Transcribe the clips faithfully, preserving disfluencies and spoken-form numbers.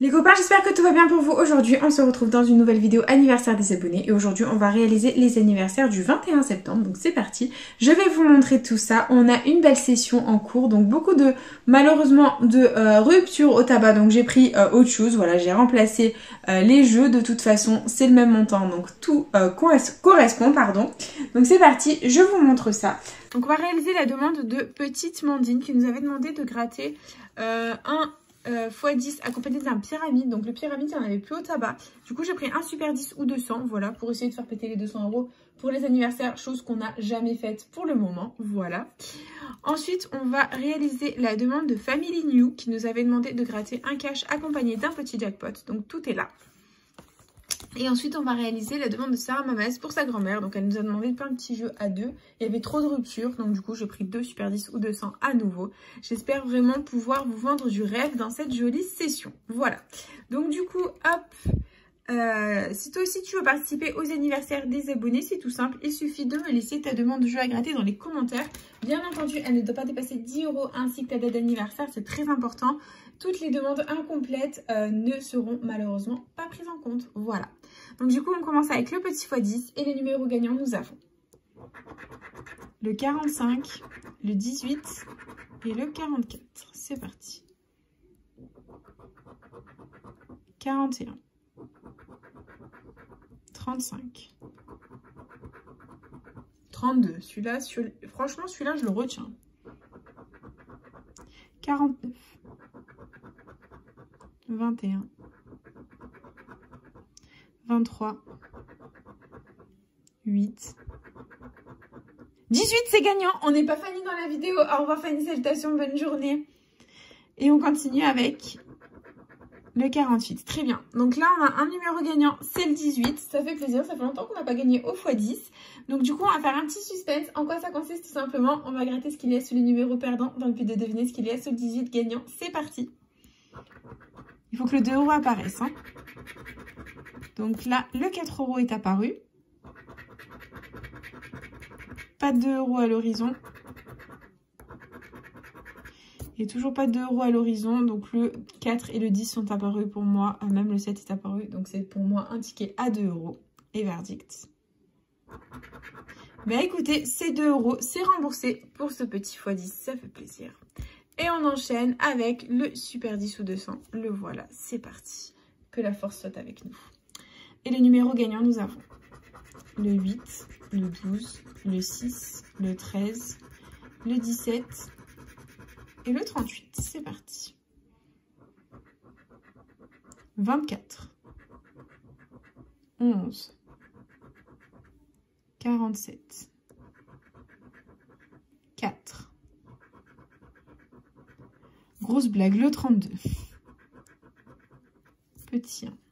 Les copains, j'espère que tout va bien pour vous. Aujourd'hui, on se retrouve dans une nouvelle vidéo anniversaire des abonnés. Et aujourd'hui, on va réaliser les anniversaires du vingt et un septembre. Donc c'est parti. Je vais vous montrer tout ça. On a une belle session en cours. Donc beaucoup de, malheureusement, de euh, ruptures au tabac. Donc j'ai pris euh, autre chose. Voilà, j'ai remplacé euh, les jeux. De toute façon, c'est le même montant. Donc tout euh, correspond, pardon. Donc c'est parti. Je vous montre ça. Donc on va réaliser la demande de Petite Mandine qui nous avait demandé de gratter euh, un... Euh, fois dix accompagné d'un pyramide. Donc le pyramide, il n'y en avait plus au tabac. Du coup, j'ai pris un super dix ou deux cents, voilà, pour essayer de faire péter les deux cents euros pour les anniversaires, chose qu'on n'a jamais faite pour le moment, voilà. Ensuite, on va réaliser la demande de Family New qui nous avait demandé de gratter un cash accompagné d'un petit jackpot. Donc tout est là. Et ensuite, on va réaliser la demande de Sarah Mamès pour sa grand-mère. Donc, elle nous a demandé plein de petits jeux à deux. Il y avait trop de ruptures. Donc, du coup, j'ai pris deux super dix ou deux cents à nouveau. J'espère vraiment pouvoir vous vendre du rêve dans cette jolie session. Voilà. Donc, du coup, hop. Euh, si toi aussi tu veux participer aux anniversaires des abonnés, c'est tout simple. Il suffit de me laisser ta demande de jeu à gratter dans les commentaires. Bien entendu, elle ne doit pas dépasser dix euros ainsi que ta date d'anniversaire. C'est très important. Toutes les demandes incomplètes euh, ne seront malheureusement pas prises en compte. Voilà. Donc du coup, on commence avec le petit fois dix et les numéros gagnants, nous avons le quarante-cinq, le dix-huit et le quarante-quatre. C'est parti. quarante et un. trente-cinq. trente-deux. Celui-là, celui franchement, celui-là, je le retiens. quarante-neuf. vingt et un. vingt-trois. huit. dix-huit, c'est gagnant. On n'est pas Fanny dans la vidéo. Au revoir Fanny, salutations, bonne journée. Et on continue avec le quarante-huit. Très bien. Donc là, on a un numéro gagnant, c'est le dix-huit. Ça fait plaisir. Ça fait longtemps qu'on n'a pas gagné au fois dix. Donc du coup, on va faire un petit suspense. En quoi ça consiste? Tout simplement, on va gratter ce qu'il y a sous les numéros perdants dans le but de deviner ce qu'il y a sous le dix-huit gagnant. C'est parti. Il faut que le deux euros apparaisse. Hein. Donc là, le quatre euros est apparu. Pas de deux euros à l'horizon. Et toujours pas de deux euros à l'horizon. Donc le quatre et le dix sont apparus pour moi. Même le sept est apparu. Donc c'est pour moi un ticket à deux euros. Et verdict. Ben écoutez, c'est deux euros. C'est remboursé pour ce petit fois dix. Ça fait plaisir. Et on enchaîne avec le super dix ou deux cents. Le voilà, c'est parti. Que la force soit avec nous. Et les numéros gagnants, nous avons le huit, le douze, le six, le treize, le dix-sept et le trente-huit. C'est parti. vingt-quatre, onze, quarante-sept, quatre. Grosse blague, le trente-deux. Petit un.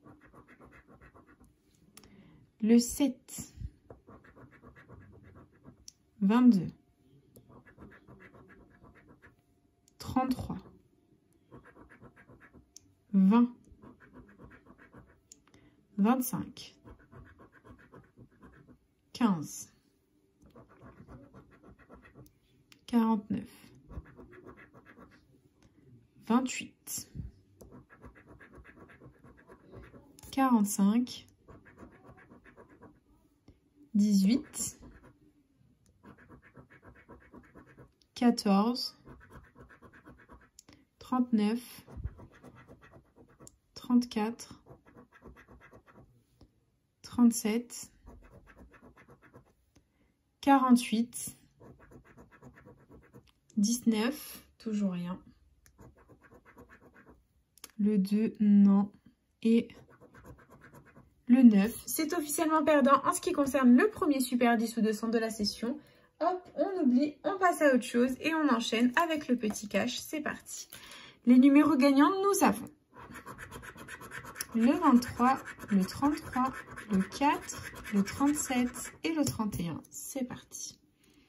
Le sept. vingt-deux. trente-trois. vingt. vingt-cinq. quinze. quarante-neuf. vingt-huit. quarante-cinq. dix-huit. quatorze. trente-neuf. trente-quatre. trente-sept. quarante-huit. dix-neuf. Toujours rien. Le deux, non. Et le neuf, c'est officiellement perdant en ce qui concerne le premier super dix ou deux cents de la session. Hop, on oublie, on passe à autre chose et on enchaîne avec le petit cash. C'est parti. Les numéros gagnants, nous avons le vingt-trois, le trente-trois, le quatre, le trente-sept et le trente et un. C'est parti.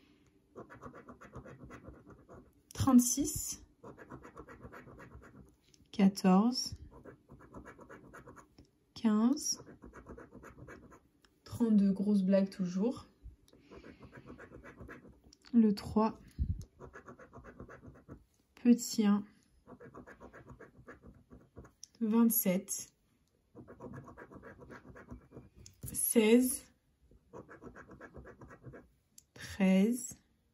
trente-six, quatorze, quinze, trente-deux, grosse blague toujours. Le trois, petit un, vingt-sept, seize, treize,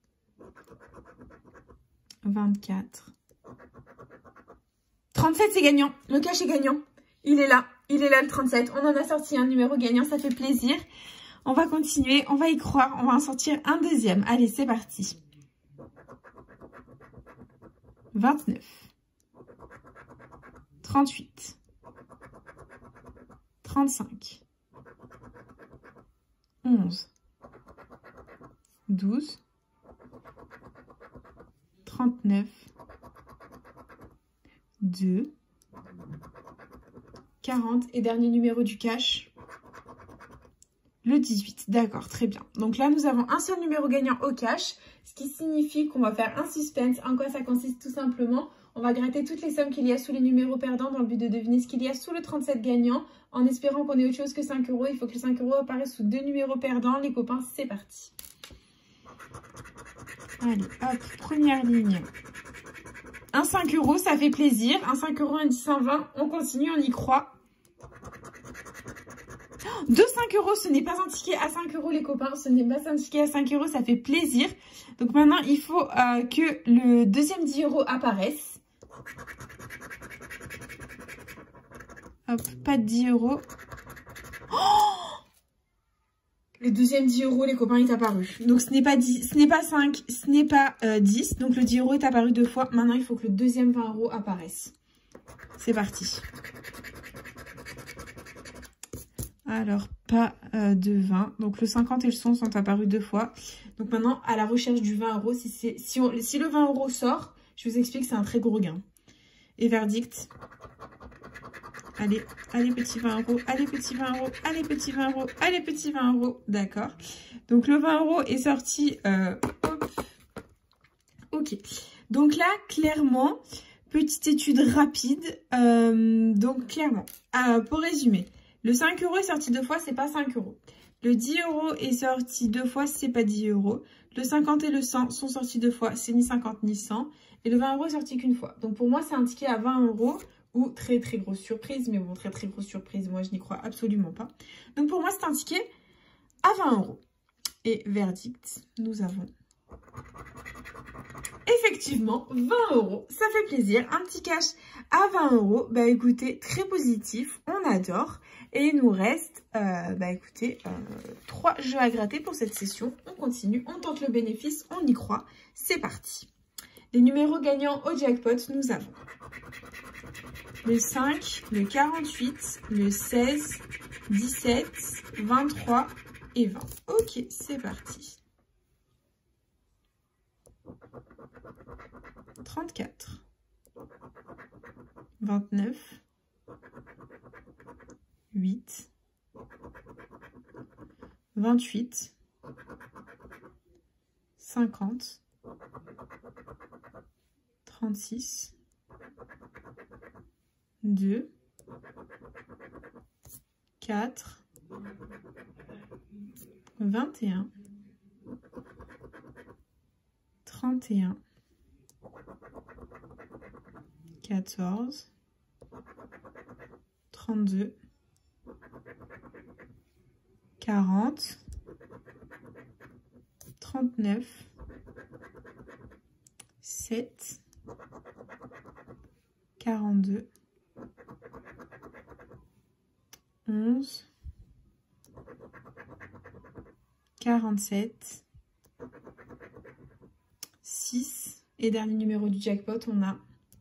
vingt-quatre, trente-sept, c'est gagnant. Le cash est gagnant. Il est là. Il est là le trente-sept. On en a sorti un numéro gagnant. Ça fait plaisir. On va continuer. On va y croire. On va en sortir un deuxième. Allez, c'est parti. vingt-neuf, trente-huit, trente-cinq, onze, douze, trente-neuf, deux, quarante et dernier numéro du cash, le dix-huit. D'accord, très bien. Donc là, nous avons un seul numéro gagnant au cash, ce qui signifie qu'on va faire un suspense. En quoi ça consiste? Tout simplement, on va gratter toutes les sommes qu'il y a sous les numéros perdants dans le but de deviner ce qu'il y a sous le trente-sept gagnant, en espérant qu'on ait autre chose que cinq euros. Il faut que les cinq euros apparaissent sous deux numéros perdants. Les copains, c'est parti. Allez, hop, première ligne. Un cinq euros, ça fait plaisir. Un cinq euros, un dix, un vingt. On continue, on y croit. Deux cinq euros, ce n'est pas un ticket à cinq euros les copains, ce n'est pas un ticket à cinq euros, ça fait plaisir. Donc maintenant, il faut euh, que le deuxième dix euros apparaisse. Hop, pas de dix euros. Oh, le deuxième dix euros, les copains, est apparu. Donc ce n'est pas dix, ce n'est pas cinq, ce n'est pas euh, dix. Donc le dix euros est apparu deux fois. Maintenant, il faut que le deuxième vingt euros apparaisse. C'est parti. Alors, pas euh, de vingt. Donc, le cinquante et le cent sont apparus deux fois. Donc, maintenant, à la recherche du vingt euros, si, c'est, si, on, si le vingt euros sort, je vous explique, c'est un très gros gain. Et verdict. Allez, allez, petit vingt euros. Allez, petit vingt euros. Allez, petit vingt euros. Allez, petit vingt euros. D'accord. Donc, le vingt euros est sorti. Euh, hop. Ok. Donc là, clairement, petite étude rapide. Euh, donc, clairement, euh, pour résumer. Le cinq euros est sorti deux fois, c'est pas cinq euros. Le dix euros est sorti deux fois, c'est pas dix euros. Le cinquante et le cent sont sortis deux fois, c'est ni cinquante ni cent. Et le vingt euros est sorti qu'une fois. Donc pour moi, c'est un ticket à vingt euros ou très très grosse surprise. Mais bon, très très grosse surprise, moi je n'y crois absolument pas. Donc pour moi, c'est un ticket à vingt euros. Et verdict, nous avons effectivement vingt euros. Ça fait plaisir. Un petit cash à vingt euros. Bah écoutez, très positif. On adore. Et il nous reste, euh, bah écoutez, euh, trois jeux à gratter pour cette session. On continue, on tente le bénéfice, on y croit. C'est parti. Les numéros gagnants au jackpot, nous avons le cinq, le quarante-huit, le seize, dix-sept, vingt-trois et vingt. Ok, c'est parti. trente-quatre, vingt-neuf, huit, vingt-huit, cinquante, trente-six, deux, quatre, vingt et un, trente et un, quatorze, trente-deux, quarante, trente-neuf, sept, quarante-deux, onze, quarante-sept, six et dernier numéro du jackpot, on a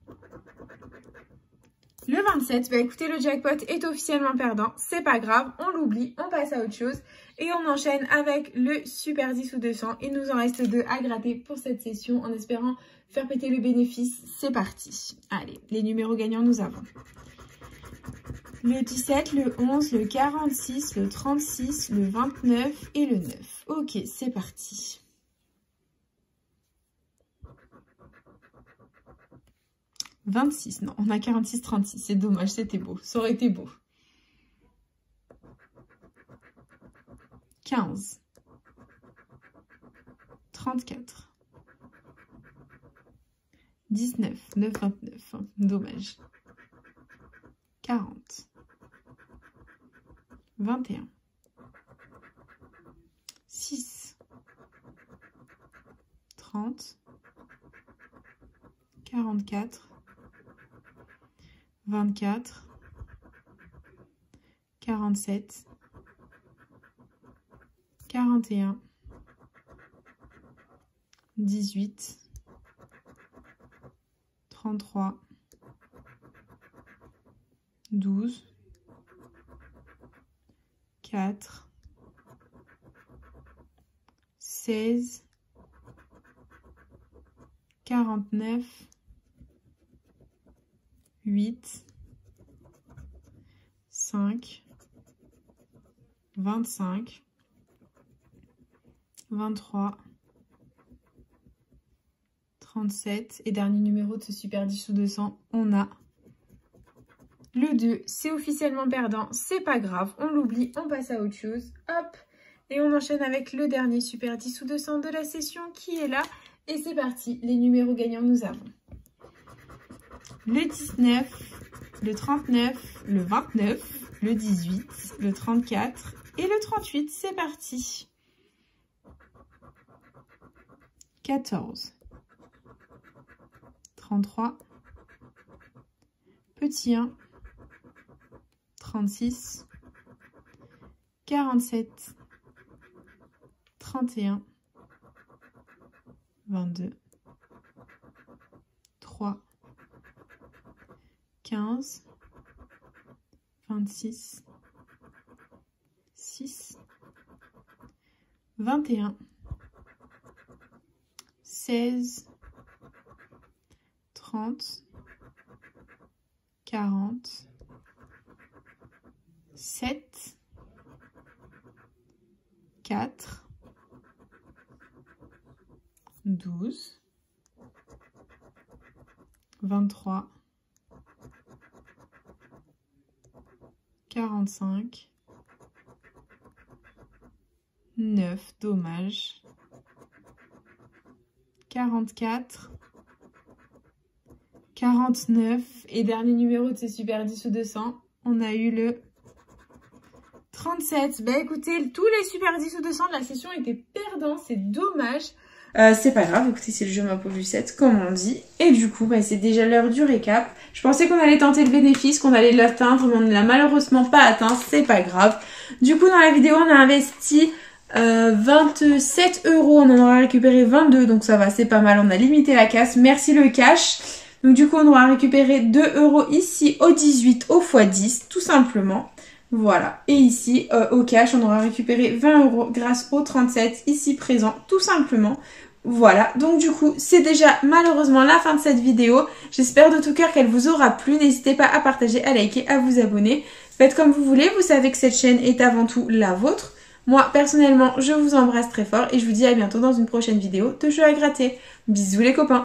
le vingt-sept. Bah écoutez, le jackpot est officiellement perdant, c'est pas grave, on l'oublie, on passe à autre chose et on enchaîne avec le super dix ou deux cents. Il nous en reste deux à gratter pour cette session en espérant faire péter le bénéfice. C'est parti. Allez, les numéros gagnants, nous avons le dix-sept, le onze, le quarante-six, le trente-six, le vingt-neuf et le neuf. Ok, c'est parti. vingt-six, non, on a quarante-six, trente-six, c'est dommage, c'était beau, ça aurait été beau. quinze, trente-quatre, dix-neuf, neuf, vingt-neuf, hein, dommage. quarante, vingt et un, six, trente, quarante-quatre, vingt-quatre, quarante-sept, quarante et un, dix-huit, trente-trois, douze, quatre, seize, quarante-neuf, huit, cinq, vingt-cinq, vingt-trois, trente-sept. Et dernier numéro de ce super dix sous deux cents, on a le deux. C'est officiellement perdant, c'est pas grave, on l'oublie, on passe à autre chose. Hop, et on enchaîne avec le dernier super dix sous deux cents de la session qui est là. Et c'est parti, les numéros gagnants, nous avons le dix-neuf, le trente-neuf, le vingt-neuf, le dix-huit, le trente-quatre et le trente-huit. C'est parti. quatorze, trente-trois, petit un, trente-six, quarante-sept, trente et un, vingt-deux, trois, quinze, vingt-six, six, vingt et un, seize, trente, quarante, sept, quatre, douze, vingt-trois, quarante-cinq, neuf, dommage, quarante-quatre, quarante-neuf et dernier numéro de ces super dix sous deux cents, on a eu le trente-sept. Bah écoutez, tous les super dix sous deux cents de la session étaient perdants, c'est dommage. Euh, c'est pas grave, écoutez, c'est le jeu ma pauvre Lucette, comme on dit. Et du coup, bah, c'est déjà l'heure du récap. Je pensais qu'on allait tenter le bénéfice, qu'on allait l'atteindre, mais on ne l'a malheureusement pas atteint, c'est pas grave. Du coup, dans la vidéo, on a investi euh, vingt-sept euros, on en aura récupéré vingt-deux, donc ça va, c'est pas mal, on a limité la casse. Merci le cash. Donc du coup, on aura récupéré deux euros ici au dix-huit au fois dix, tout simplement. Voilà, et ici euh, au cash on aura récupéré vingt euros grâce au trente-sept ici présent tout simplement. Voilà, donc du coup c'est déjà malheureusement la fin de cette vidéo. J'espère de tout cœur qu'elle vous aura plu. N'hésitez pas à partager, à liker, à vous abonner. Faites comme vous voulez, vous savez que cette chaîne est avant tout la vôtre. Moi personnellement je vous embrasse très fort et je vous dis à bientôt dans une prochaine vidéo de jeux à gratter. Bisous les copains.